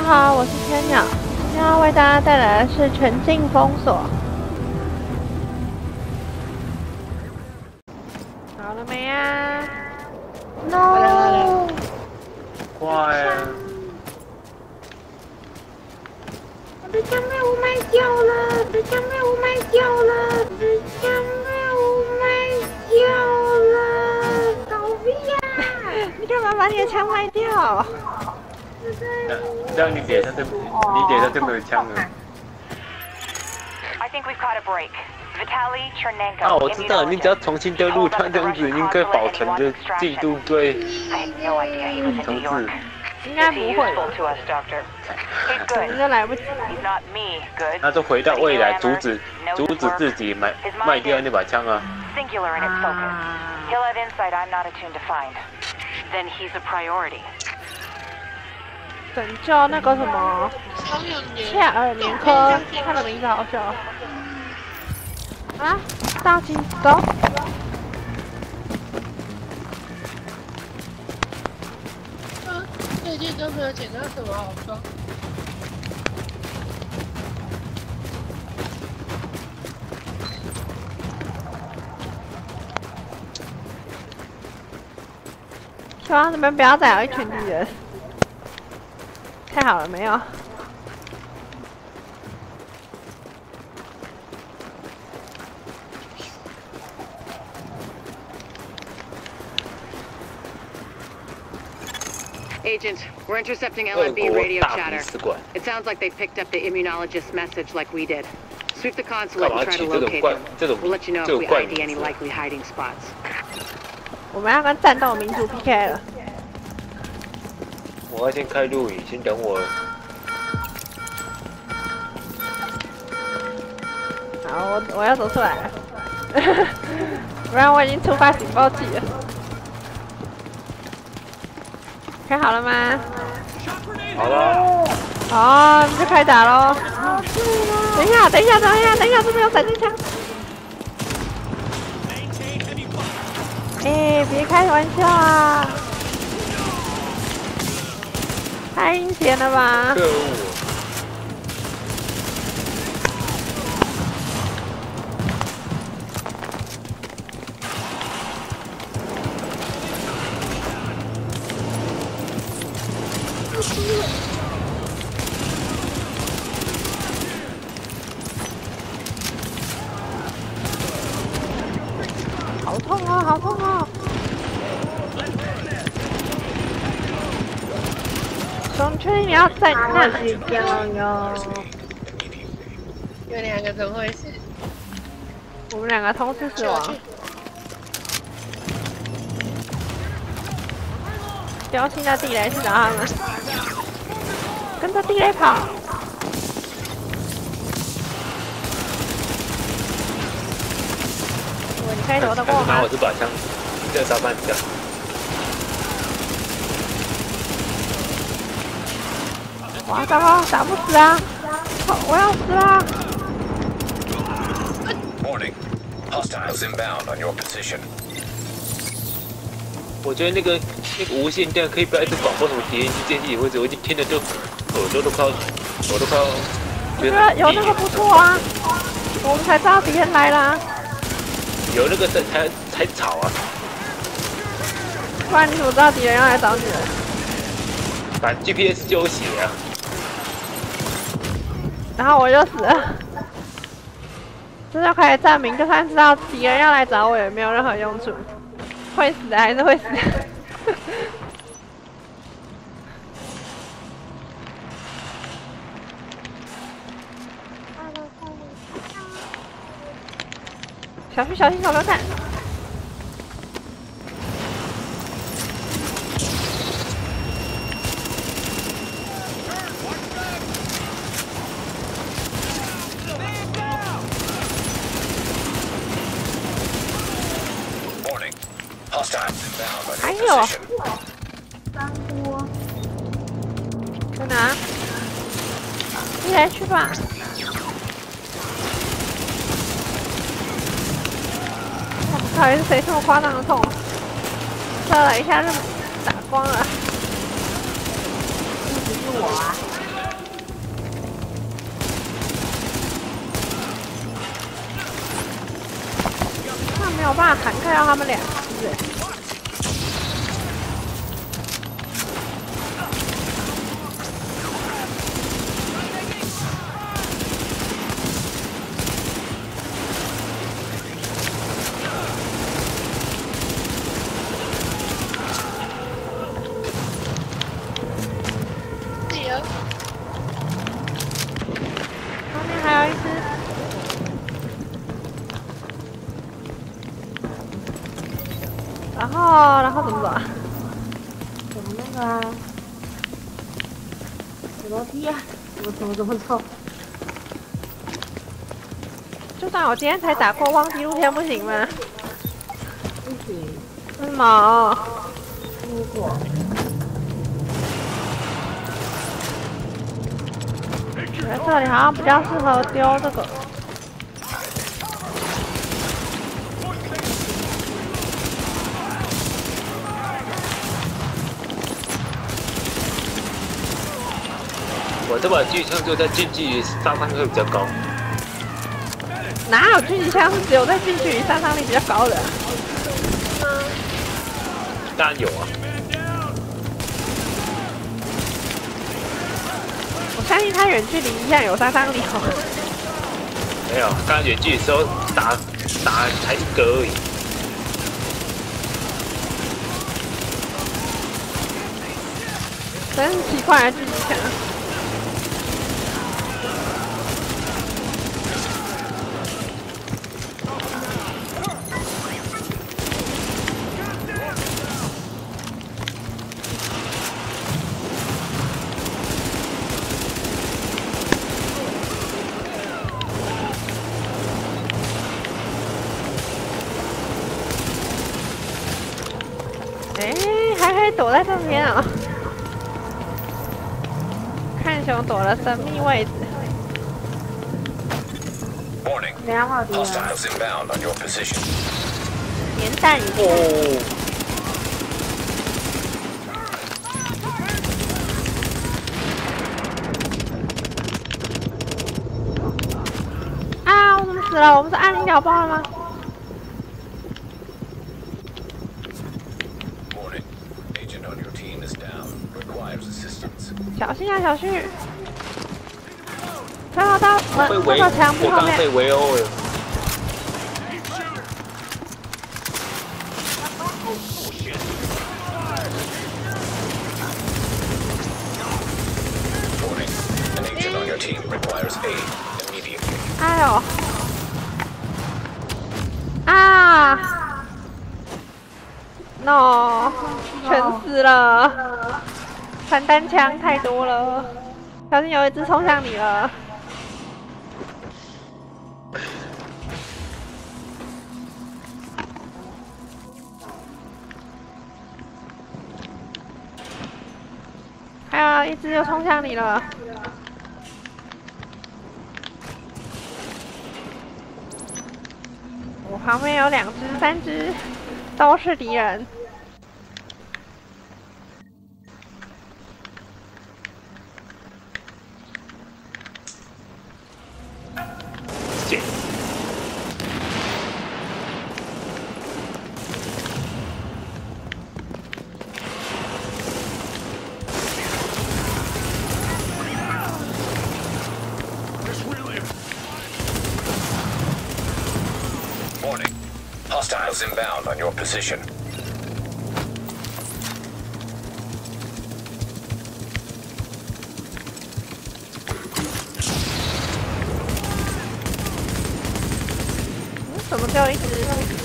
好，我是千鸟，今天要为大家带来的是全境封锁。好了没啊 ？No！ 快啊！ 我的枪被雾霾掉了，我的枪被雾霾掉了，我的枪被雾霾掉了，狗屁呀！你干嘛把你的枪卖掉？ 这样你脸上就没有枪了。 I think we've caught a break. Vitaly Chernenko. 啊，我知道，你只要重新登录，它这样子应该保存的进度对重置。 应该不会，可能来不及。 那就回到未来，阻止自己卖掉那把枪啊。 Singular in its focus. He'll have insight I'm not attuned to find. Then he's a priority. 拯救那个什么切尔明科，他的名字好笑啊！大金走。 最近都没有捡到什么好装。 希望你们不要再有一群敌人。太好了，没有。 Agent, we're intercepting LNB radio chatter. It sounds like they picked up the immunologist's message like we did. Sweep the consulate and try to locate them. We'll let you know if we ID any likely hiding spots. 我们要跟战斗民族 PK 了。 我要先开录影，先等我。 好，我要走出来了，不然我已经触发警报器了。开好了吗？ 好了。 好，我们就开打喽。等一下，这边有闪电枪。哎，别开玩笑啊！太阴险了吧！ 可恶！ 好痛哦，好痛哦！总确定你要在那里掉哟？ 有两个怎么回事？ 我们两个同时死亡。丢新的地雷去找他们，跟着地雷跑。你可以躲得过吗？ 拿我这把枪，这个沙盘掉。 哇，糟糕，打不死啊！我要死啦 Warning. Hostiles inbound on your position. 我觉得那个无线电可以不要一直广播什么敌人剑击位置，我已经听得就耳朵都快要。 我觉得有那个不错啊，我们才知道敌人来啦。 有那个才吵啊！ 不然你怎么知道敌人要来找你了？ 把 GPS 就有写啊。 然后我就死了。这就可以证明，就算知道敌人要来找我，也没有任何用处。会死的还是会死的。小心手榴弹！还有，在哪？你来去吧。到底是谁这么夸张的痛？射了一下就打光了。 不是我啊。 办法涵盖到他们两只哎。后面还有一只。 然后怎么走啊？ 怎么那个啊？走楼梯啊？怎么走？ 就算我今天才打过忘记录天不行吗？ 不行。 为什么？ 如果。 我在这里好像比较适合丢这个。 我这把狙击枪就在近距离杀伤力比较高。 哪有狙击枪是只有在近距离杀伤力比较高的？ 当然有啊。 我相信他远距离一样有杀伤力哦。 没有，刚刚远距离的时候打才一个而已。 真是奇怪的狙击枪。 还可以躲在这边啊！看熊躲了神秘位置。 Warning. 2号敌人。 Hostiles inbound on your position. 连弹一下。啊！我怎么死了？我不是按领导包了吗？ 小心啊，小旭！跳到那个墙壁后面。 被围殴了。 哎呦！啊 ！No， 全死了。 散弹枪太多了，小心有一只冲向你了。还有一只又冲向你了。我旁边有2只、3只，都是敌人。 Hostiles inbound on your position. 怎么掉一只？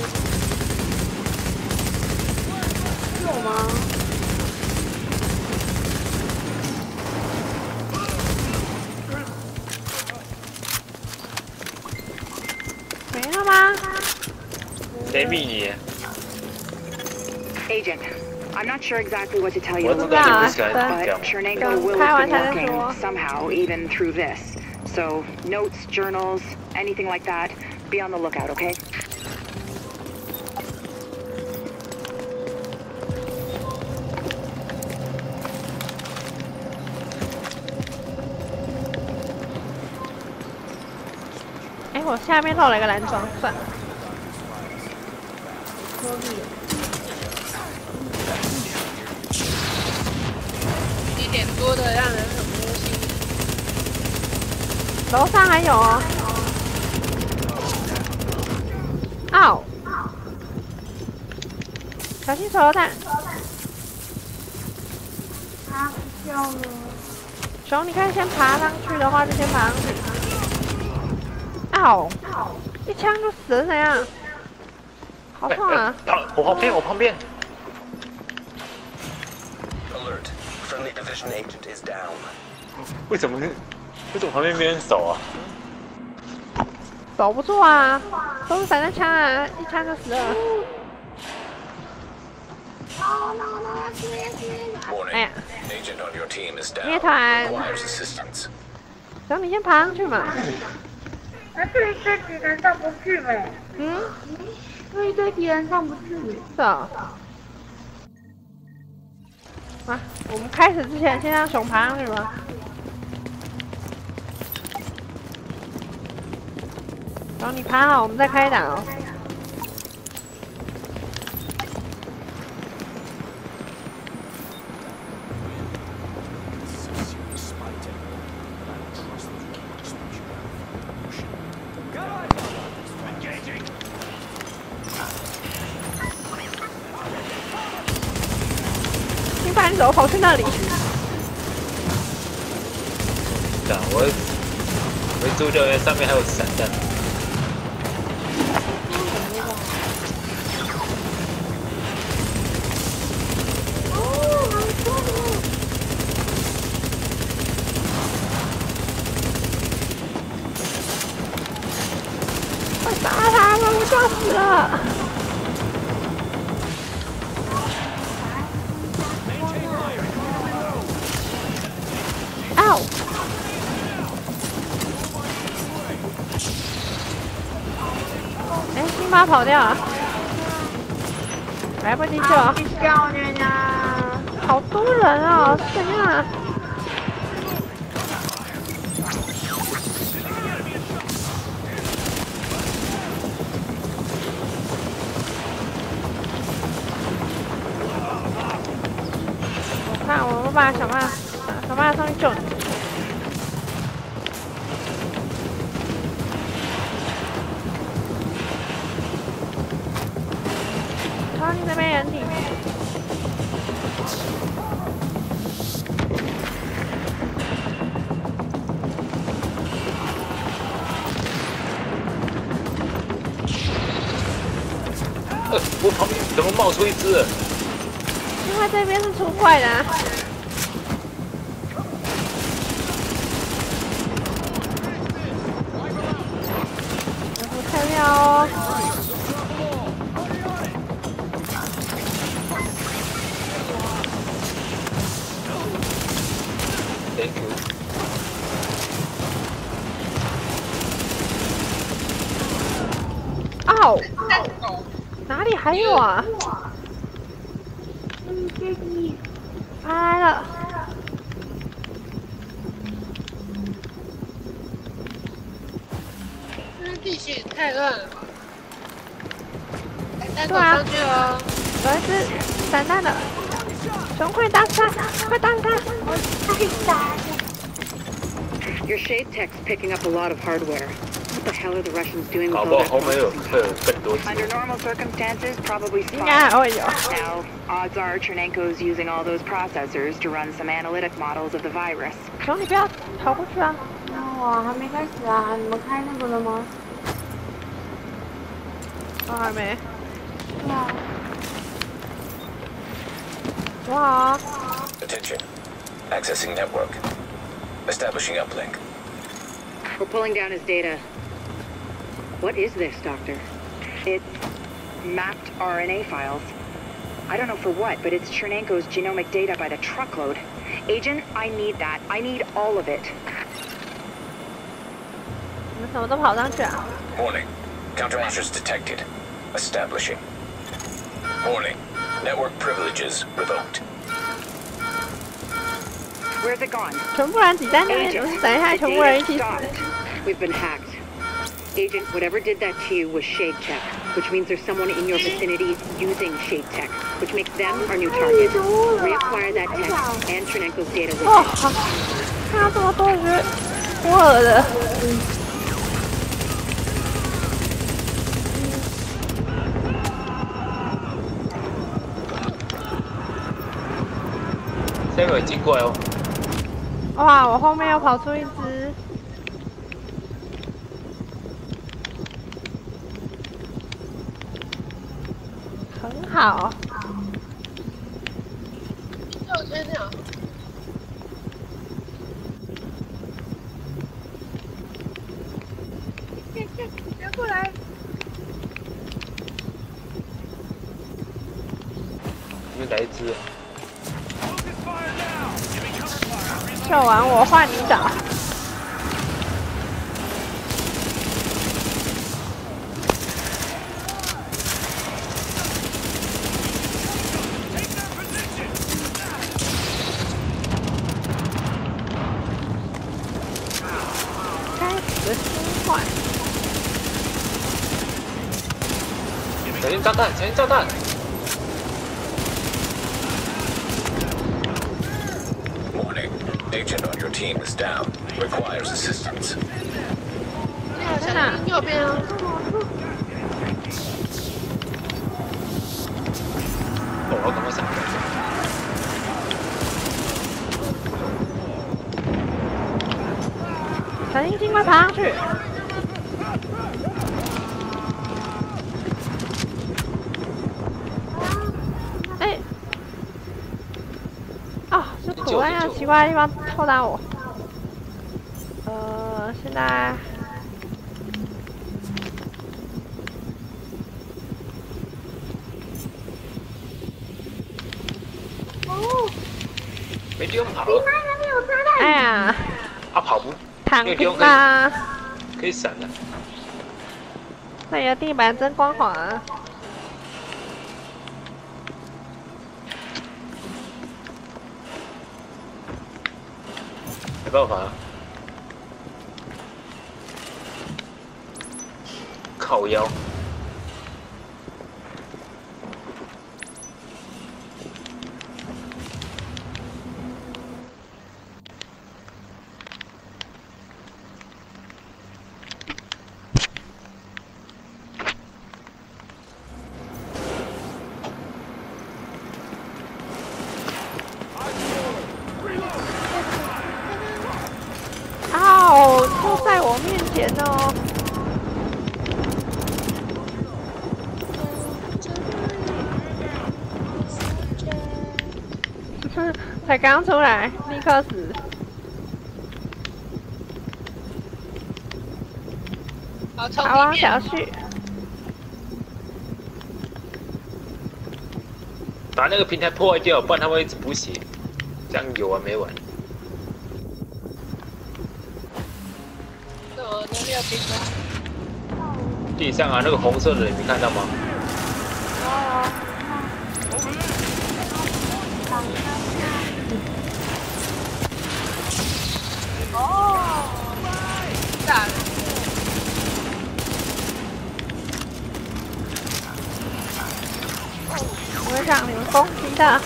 有吗？ 没了吗？ 谁密你 Agent, I'm not sure exactly what to tell you, 我 but 知道你不喜欢这样。 Chernenko will have been working somehow, even through this. So, notes, journals, anything like that, be on the lookout, okay? 我下面漏了一个蓝装，算了。 1点多的让人很窝心。 楼上还有哦。哦，小心手榴弹。 他笑了。 熊，你看先爬上去的话，就先爬上去。哦，一枪就死了，怎样？好痛啊！ 我旁边，我旁边。 Alert. Friendly division agent is down. 为什么旁边没人守啊？ 守不住啊，都是散弹枪啊，一枪就死了。 Warning. Agent on your team is down. 灭团， Requires assistance. 行，你先爬上去嘛。 那对这敌人上不去呗？ 嗯， 对这敌人上不去。 是哦。啊，我们开始之前先让熊爬上去吧。然后你爬好，我们再开打哦。你把你手跑去那里。 我猪教员上面还有散弹。 快杀他了，我吓死了！哦！哎，辛巴跑掉了，来不及救！ 教人呀！ 好多人啊，怎样？ 看，我爸想办法上去救你。超你那边人体。 我旁边怎么冒出一只？ 因为这边是出怪的、啊。不太妙哦。 Thank you。 哦，哪里还有啊？ 他来了！ 这地形也太乱了吧！弹头上去哦！ 有一只散弹的，熊快打他！快打他！ Your shade tech's picking up a lot of hardware. What the hell are the Russians doing with all that processing? Under normal circumstances, probably spies. Now, odds are Chernenko's using all those processors to run some analytic models of the virus. 熊，你不要跑过去啊！ 那我还没开始啊，你们开那个了吗？ 我还没。 对啊。 哇！ Attention. Accessing network. Establishing uplink. We're pulling down his data. What is this, Doctor? It's mapped RNA files. I don't know for what, but it's Chernenko's genomic data by the truckload. Agent, I need that. I need all of it. 你们怎么都跑上去啊？ Warning. Countermeasures detected. Establishing. Warning. Network privileges revoked. Where's it gone? 全部人挤在那边，等一下全部人一起死。 We've been hacked. Agent, whatever did that to you was shade tech. which means there's someone in your vicinity using Shade Tech, which makes them our new target. Reacquire that tech and Chernenko's data with 哦， it. 好，看到这么多人，我耳的。 这个经过哦。 哇，我后面又跑出一只。 很好， 右前鸟，别过来！ 又来一只。 秀完我换你打。 小心炸弹！小心炸弹 Warning. Agent on your team is down. Requires assistance. 小心右边哦。 哦，我赶快闪！ 小心尽快爬上去。哎，哦，是土在那奇怪的地方偷打我。现在。 没地方跑。 哎呀， 他跑不， 躺平啦！ 可以闪的。 那里的地板真光滑啊！ 没办法啊，靠腰。 哦，就在我面前哦！才刚出来，立刻死！ 好，从好王里面。 小旭， 把那个平台破坏掉，不然它会一直补血，这样有完没完。 怎么都没有平衡？ 地上啊，那个红色的你没看到吗？ 炸了！ 我会让你们攻击的。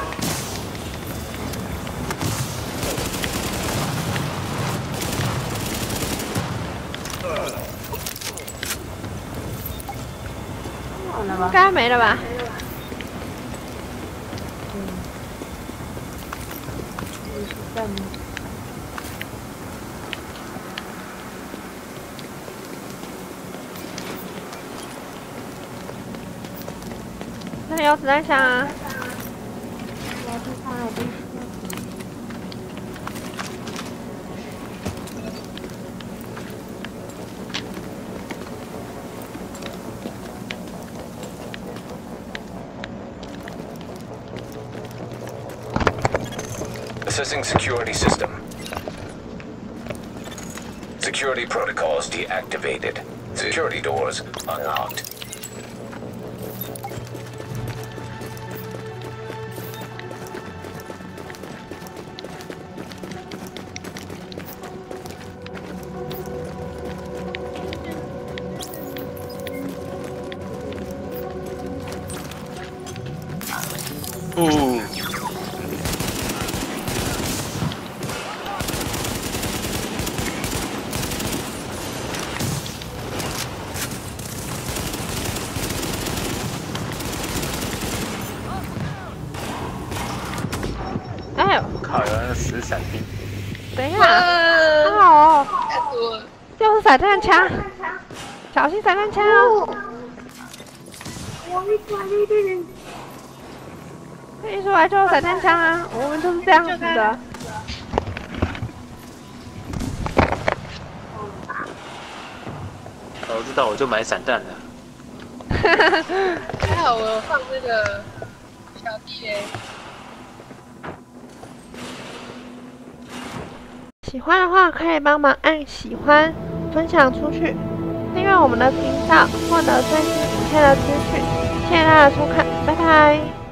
应该没了吧？那里有子弹枪啊！ Assessing security system. Security protocols deactivated. Security doors unlocked. 哦。 哎呦！ 靠，有那个死闪兵。 等一下，好好哦， 太多了。 就是散弹枪，小心散弹枪哦！ 我会抓一个人。 一出来就是散弹枪啊，我们就是这样子的。 早知道我就买散弹了。 还好我有放那个小地雷。 喜欢的话可以帮忙按喜欢、分享出去，订阅我们的频道，获得最新影片的资讯。谢谢大家的收看，拜拜。